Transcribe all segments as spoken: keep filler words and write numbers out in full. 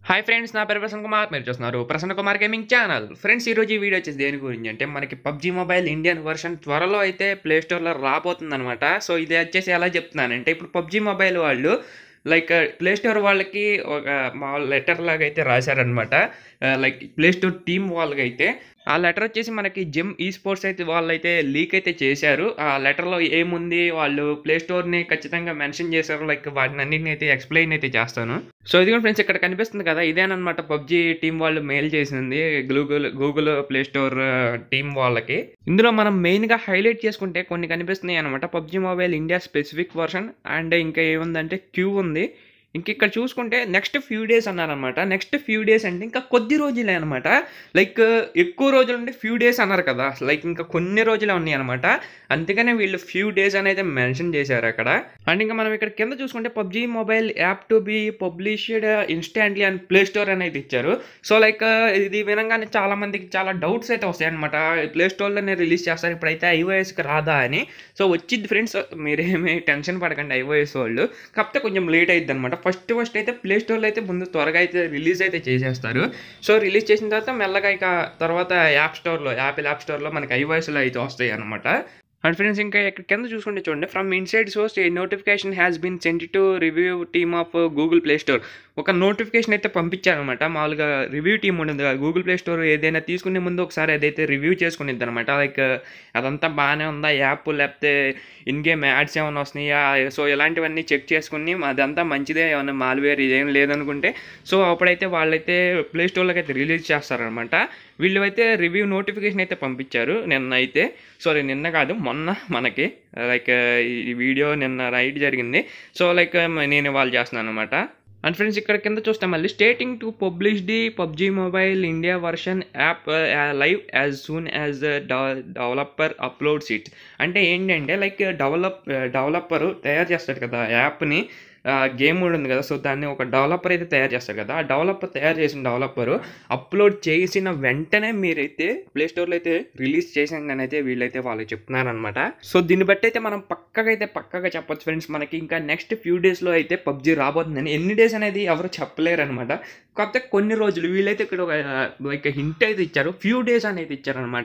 Hi friends, నా పేరు ప్రసన్న కుమార్. మీరు చూస్తున్నారు Prasanna Kumar gaming channel. Friends, ఈరోజు ఈ వీడియో వచ్చేసి దేని గురించి అంటే మనకి పబ్జీ మొబైల్ ఇండియన్ వర్షన్ త్వరలో అయితే ప్లే స్టోర్లో రాబోతుంది అనమాట. సో ఇది వచ్చేసి ఎలా చెప్తున్నానంటే, ఇప్పుడు పబ్జీ మొబైల్ వాళ్ళు లైక్ ప్లే స్టోర్ వాళ్ళకి ఒక మా లెటర్ లాగా అయితే రాశారనమాట. లైక్ ప్లే స్టోర్ టీమ్ వాళ్ళకి అయితే ఆ లెటర్ వచ్చేసి మనకి జిమ్ ఈ స్పోర్ట్స్ అయితే వాళ్ళు అయితే లీక్ అయితే చేశారు. ఆ లెటర్లో ఏముంది, వాళ్ళు ప్లే స్టోర్ని ఖచ్చితంగా మెన్షన్ చేశారు. లైక్ వాటిని అన్నింటిని అయితే ఎక్స్ప్లెయిన్ అయితే చేస్తాను. సో ఇది కూడా ఫ్రెండ్స్ ఇక్కడ కనిపిస్తుంది కదా, ఇదేనమాట పబ్జీ టీం వాళ్ళు మెయిల్ చేసింది Google Google Play Store team వాళ్ళకి. ఇందులో మనం మెయిన్గా హైలైట్ చేసుకుంటే కొన్ని కనిపిస్తున్నాయి అనమాట. PUBG mobile India specific version and ఇంకా ఏముందంటే క్యూ ఉంది. ఇంక ఇక్కడ చూసుకుంటే నెక్స్ట్ ఫ్యూ డేస్ అన్నారనమాట. నెక్స్ట్ ఫ్యూ డేస్ అంటే ఇంకా కొద్ది రోజులే అనమాట. లైక్ ఎక్కువ రోజులు ఉంటే ఫ్యూ డేస్ అన్నారు కదా, లైక్ ఇంకా కొన్ని రోజులే ఉన్నాయి అనమాట. అందుకనే వీళ్ళు ఫ్యూ డేస్ అనేది మెన్షన్ చేశారు అక్కడ. అండ్ ఇంకా మనం ఇక్కడ కింద చూసుకుంటే PUBG mobile app to be published instantly and Play Store అనేది ఇచ్చారు. సో లైక్ ఇది వినంగానే చాలా మందికి చాలా డౌట్స్ అయితే వస్తాయి అనమాట. ప్లే స్టోర్లోనే రిలీజ్ చేస్తారు, ఇప్పుడైతే ఐఓఎస్కి రాదా అని. సో వచ్చింది ఫ్రెండ్స్, మీరేమీ టెన్షన్ పడకండి ఐఓఎస్ వాళ్ళు. కాకపోతే కొంచెం లేట్ అవుతుంది అనమాట. ఫస్ట్ ఫస్ట్ అయితే ప్లే స్టోర్లో అయితే ముందు త్వరగా అయితే రిలీజ్ అయితే చేసేస్తారు. సో రిలీజ్ చేసిన తర్వాత మెల్లగా ఇక తర్వాత యాప్ స్టోర్లో యాపిల్ యాప్ స్టోర్లో మనకి ఐవాయిస్లో అయితే వస్తాయి అనమాట. అండ్ ఫ్రెండ్స్, ఇంకా ఇక్కడ కింద చూసుకుంటే చూడండి, from inside source a notification has been sent to review team of Google Play Store. ఒక నోటిఫికేషన్ అయితే పంపించారనమాట. మామూలుగా రివ్యూ టీమ్ ఉంటుంది కదా గూగుల్ ప్లే స్టోర్, ఏదైనా తీసుకునే ముందు ఒకసారి అదైతే రివ్యూ చేసుకునేది అనమాట. లైక్ అదంతా బాగానే ఉందా యాప్, లేకపోతే ఇన్ గేమ్ యాడ్స్ ఏమైనా వస్తున్నాయా, సో ఇలాంటివన్నీ చెక్ చేసుకుని అదంతా మంచిదే, ఏమైనా మాల్వేర్ ఇదేం లేదనుకుంటే సో అప్పుడైతే వాళ్ళైతే ప్లే స్టోర్లోకి అయితే రిలీజ్ చేస్తారనమాట. వీళ్ళు అయితే రివ్యూ నోటిఫికేషన్ అయితే పంపించారు నిన్న అయితే. సారీ నిన్న కాదు, మొన్న మనకి లైక్ ఈ వీడియో నిన్న రైట్ జరిగింది. సో లైక్ నేను వాళ్ళు చేస్తున్నాను అనమాట. అండ్ ఫ్రెండ్స్, ఇక్కడ కింద చూస్తే మళ్ళీ starting to publish the PUBG mobile India version app live as soon as developer uploads it. అంటే ఏంటంటే లైక్ డెవలప్ డెవలపరు తయారు చేస్తాడు కదా యాప్ని, గేమ్ ఉంది కదా, సో దాన్ని ఒక డెవలపర్ అయితే తయారు చేస్తారు కదా. ఆ డెవలపర్ తయారు చేసిన డెవలపరు అప్లోడ్ చేసిన వెంటనే మీరైతే ప్లే స్టోర్లో అయితే రిలీజ్ చేసాను అయితే వీళ్ళైతే వాళ్ళు చెప్తున్నారనమాట. సో దీన్ని బట్టి అయితే మనం పక్కగా అయితే పక్కగా చెప్పొచ్చు ఫ్రెండ్స్, మనకి ఇంకా నెక్స్ట్ ఫ్యూ డేస్లో అయితే పబ్జీ రాబోతుందని. ఎన్ని డేస్ అనేది ఎవరు చెప్పలేరు అనమాట. కాకపోతే కొన్ని రోజులు వీళ్ళైతే ఇక్కడ ఒక లైక్ హింట్ అయితే ఇచ్చారు, ఫ్యూ డేస్ అనేది ఇచ్చారనమాట.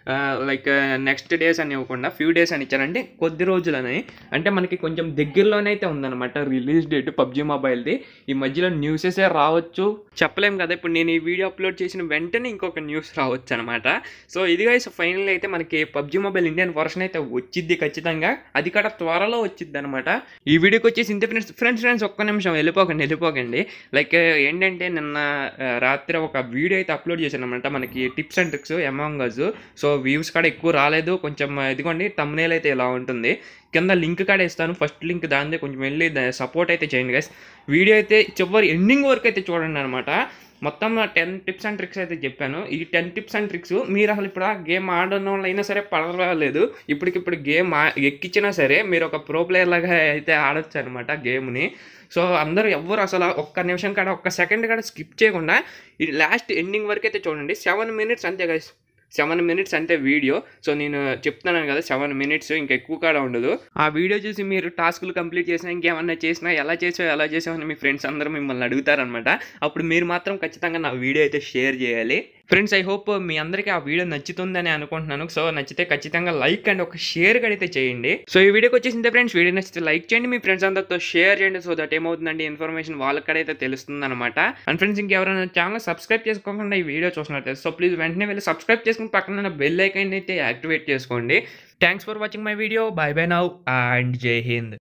లైక్ నెక్స్ట్ డేస్ అని ఇవ్వకుండా ఫ్యూ డేస్ అని ఇచ్చారంటే కొద్ది రోజులని, అంటే మనకి కొంచెం దగ్గరలోనే అయితే ఉందన్నమాట రిలీజ్ డేట్ పబ్జీ మొబైల్ది. ఈ మధ్యలో న్యూసెసే రావచ్చు, చెప్పలేం కదా. ఇప్పుడు నేను ఈ వీడియో అప్లోడ్ చేసిన వెంటనే ఇంకొక న్యూస్ రావచ్చు అనమాట. సో ఇదిగా ఫైనల్ అయితే మనకి పబ్జీ మొబైల్ ఇండియన్ వర్షన్ అయితే వచ్చిద్ది ఖచ్చితంగా, అది కూడా త్వరలో వచ్చిద్ది అనమాట. ఈ వీడియోకి వచ్చేసి ఇంత ఫ్రెండ్స్ ఫ్రెండ్స్ ఫ్రెండ్స్ ఒక్క నిమిషం వెళ్ళిపోకండి వెళ్ళిపోకండి లైక్ ఏంటంటే నిన్న రాత్రి ఒక వీడియో అయితే అప్లోడ్ చేశాను అనమాట, మనకి tips and tricks Among Us. So views కూడా ఎక్కువ రాలేదు, కొంచెం ఇదిగోండి తమ్నేల్ అయితే ఇలా ఉంటుంది. కింద లింక్ కాడ ఇస్తాను, ఫస్ట్ లింక్ దానిదే, కొంచెం వెళ్ళి సపోర్ట్ అయితే చేయండి గైస్. వీడియో అయితే చివరి ఎండింగ్ వరకు అయితే చూడండి అనమాట. మొత్తం టెన్ టిప్స్ అండ్ ట్రిక్స్ అయితే చెప్పాను. ఈ టెన్ టిప్స్ అండ్ ట్రిక్స్ మీరు అసలు ఇప్పుడు ఆ గేమ్ ఆడడం వల్ల అయినా సరే పర్వాలేదు, ఇప్పటికిప్పుడు గేమ్ ఎక్కించినా సరే మీరు ఒక ప్రో ప్లేయర్ లాగా అయితే ఆడొచ్చు అనమాట గేమ్ని. సో అందరూ ఎవ్వరు అసలు ఒక్క నిమిషం కాడ ఒక్క సెకండ్ కాడ స్కిప్ చేయకుండా ఈ లాస్ట్ ఎండింగ్ వరకు అయితే చూడండి. సెవెన్ మినిట్స్ అంతే గైస్, సెవెన్ మినిట్స్ అంటే వీడియో. సో నేను చెప్తున్నాను కదా సెవెన్ మినిట్స్, ఇంకా ఎక్కువ కూడా ఉండదు. ఆ వీడియో చూసి మీరు టాస్కులు కంప్లీట్ చేసినా ఇంకేమన్నా చేసినా ఎలా చేసావు ఎలా చేసావు అని మీ ఫ్రెండ్స్ అందరూ మిమ్మల్ని అడుగుతారనమాట. అప్పుడు మీరు మాత్రం ఖచ్చితంగా నా వీడియో అయితే షేర్ చేయాలి ఫ్రెండ్స్. ఐ హోప్ మీ అందరికీ ఆ వీడియో నచ్చుతుందని అనుకుంటున్నాను. సో నచ్చితే ఖచ్చితంగా లైక్ అండ్ ఒక షేర్ అయితే చేయండి. సో ఈ వీడియోకి వచ్చేసిందే ఫ్రెండ్స్, వీడియో నచ్చితే లైక్ చేయండి, మీ ఫ్రెండ్స్ అందరితో షేర్ చేయండి. సో దట్ ఏమవుతుందండి ఇన్ఫర్మేషన్ వాళ్ళకడైతే తెలుస్తుంది అనమాట. అండ్ ఫ్రెండ్స్, ఇంకెవరైనా ఛానల్ సబ్స్క్రైబ్ చేసుకోకుండా ఈ వీడియో చూసినట్లయితే సో ప్లీజ్ వెంటనే వెళ్ళి సబ్స్క్రైబ్ చేసుకుని పక్కన బెల్ ఐకాన్ అయితే యాక్టివేట్ చేసుకోండి. Thanks for watching my video. Bye bye now and జై హింద్.